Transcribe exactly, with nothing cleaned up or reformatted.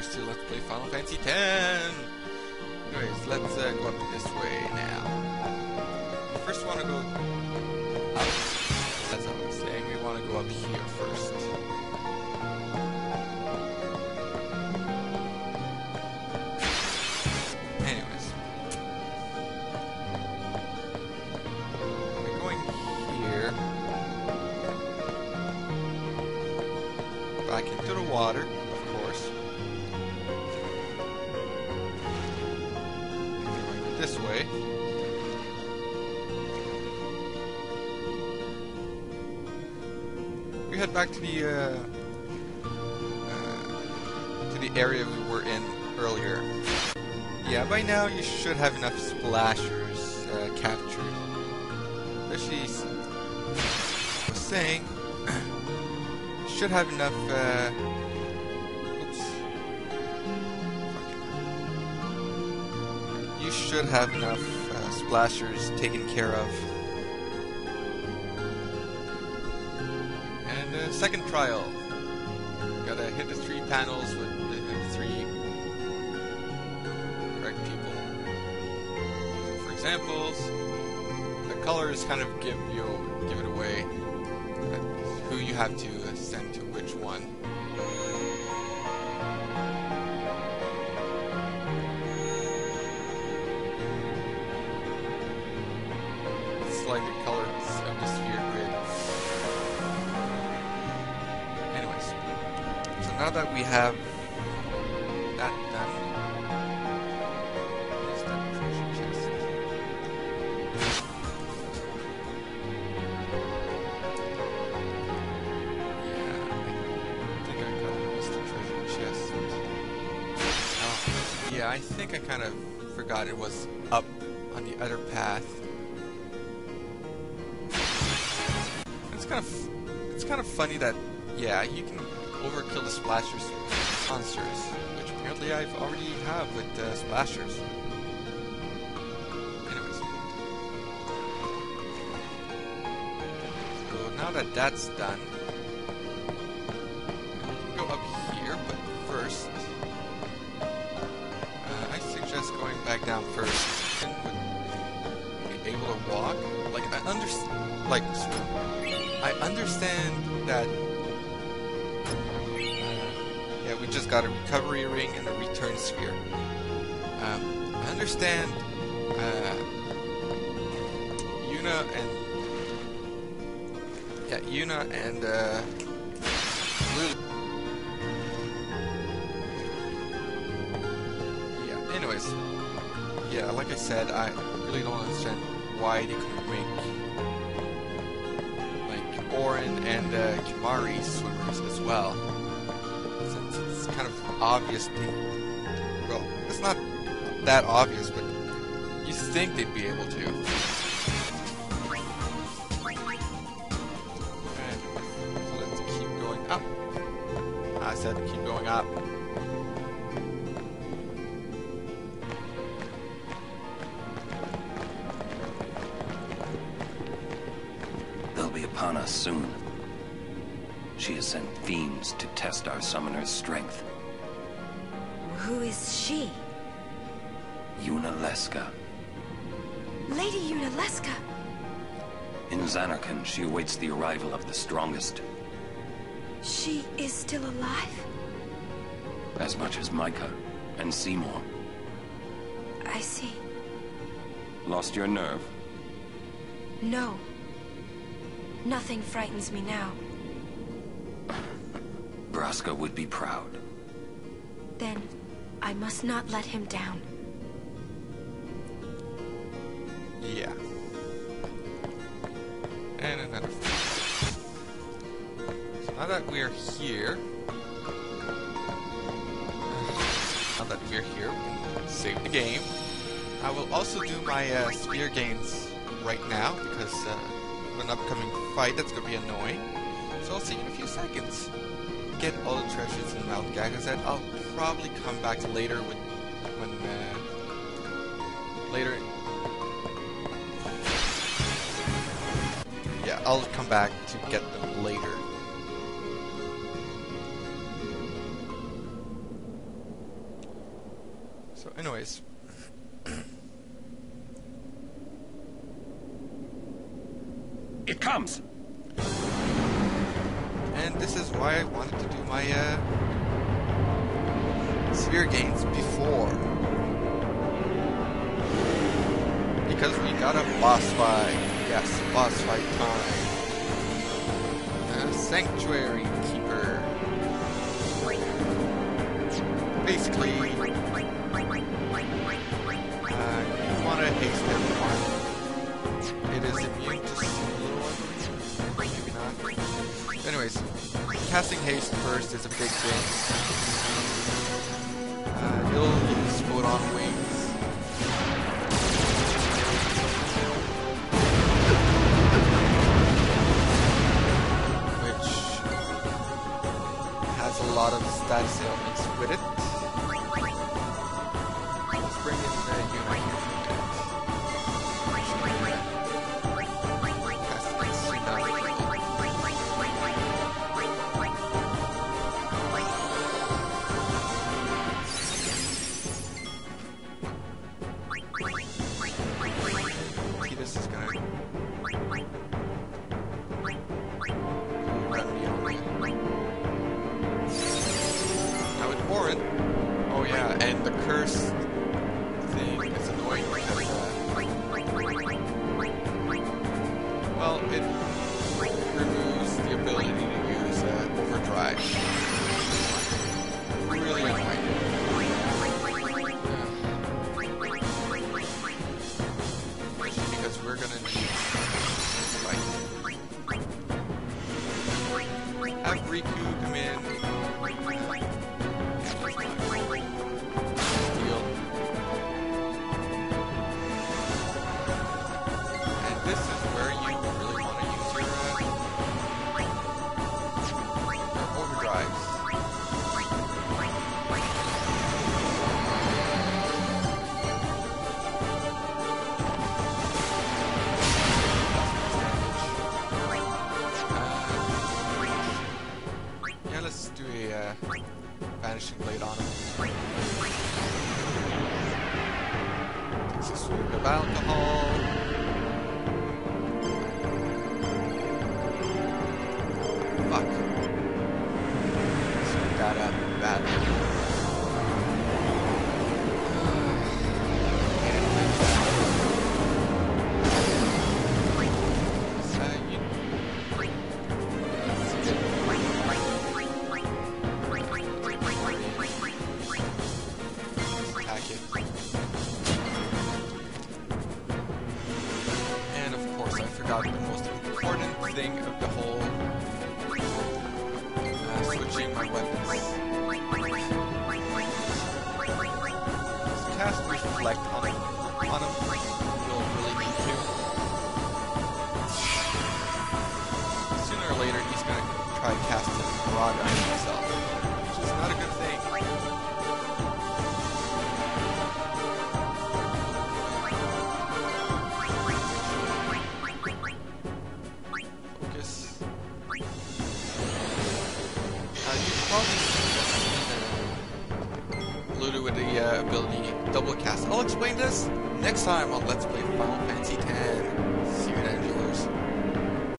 welcome to Let's Play Final Fantasy ten! Anyways, let's uh, go up this way now. We first want to go up. That's what I was saying. We want to go up here first. Anyways. We're going here. Back into the water. This way. We head back to the uh, uh, to the area we were in earlier. Yeah, by now you should have enough splashers uh, captured. Especially, I was saying, you should have enough. Uh, You should have enough uh, splashers taken care of. And uh, second trial. Gotta hit the three panels with the three correct people. So for examples, the colors kind of give you give it away who you have to send to which one. Like the colors of the sphere grid. Anyways, so now that we have that done, is that treasure chest? Yeah, I think I kind of missed the treasure chest. Oh, yeah, I think I kind of forgot it was up on the other path. Kind of, it's kind of funny that, yeah, you can overkill the splashers monsters, which apparently I've already have with uh, splashers. Anyways, so now that that's done, we can go up here. But first, uh, I suggest going back down first and be able to walk. Like I understand, like. I understand that, uh, yeah, we just got a recovery ring and a return sphere. Um, I understand uh, Yuna and, yeah, Yuna and uh, Lulu. Yeah, anyways, yeah, like I said, I really don't understand why they couldn't make Auron and uh, Kimahri swimmers as well. Since it's kind of obvious. Well, it's not that obvious, but you think they'd be able to. And so let's keep going up. I said keep going up. Upon us soon. She has sent fiends to test our summoner's strength. Who is she? Yuna Leska. Lady Yuna Leska. In Zanrakand, she awaits the arrival of the strongest. She is still alive? As much as Micah and Seymour. I see. Lost your nerve? No. Nothing frightens me now. Braska would be proud. Then, I must not let him down. Yeah. And another. So now that we're here, now that we're here, we can save the game. I will also do my uh, sphere games right now because. Uh, an upcoming fight that's going to be annoying. So I'll see you in a few seconds. Get all the treasures in Mount Gag. I said I'll probably come back later with when uh, later. Yeah, I'll come back to get them later. So anyways. It comes! And this is why I wanted to do my uh, sphere games before. Because we got a boss fight. Yes, boss fight time. A Sanctuary Keeper. Basically, uh, you want to haste everyone. It is immune to Lulu, maybe not. Anyways, casting haste first is a big thing. Uh, you'll use Photon Wings. Which has a lot of status ailments with it. Let's bring in the Yuna here. Tidus is gonna remedy on me. Now with Auron, oh yeah, and the curse thing is annoying because, uh, well, it removes the ability to use uh, overdrive. Really annoying. Because we're gonna need like have Rikku come in. Steal. And this is where you really want to use your, uh, your overdrives. Yeah, let's do a uh, vanishing blade on him. Takes a swig of alcohol. Fuck. Screwed that up badly. Uh, you attack it. And of course I forgot the most important thing of the whole uh, switching my weapons. So cast Reflect on him. On him. You'll really need to. Sooner or later he's gonna try casting Marauder on himself, which is not a good thing. Focus. Uh, you probably see Lulu with the uh, ability double cast. I'll explain this next time on Let's Play Final Fantasy X.